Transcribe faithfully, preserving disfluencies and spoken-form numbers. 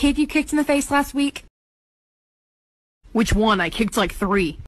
kid you kicked in the face last week? Which one? I kicked like three.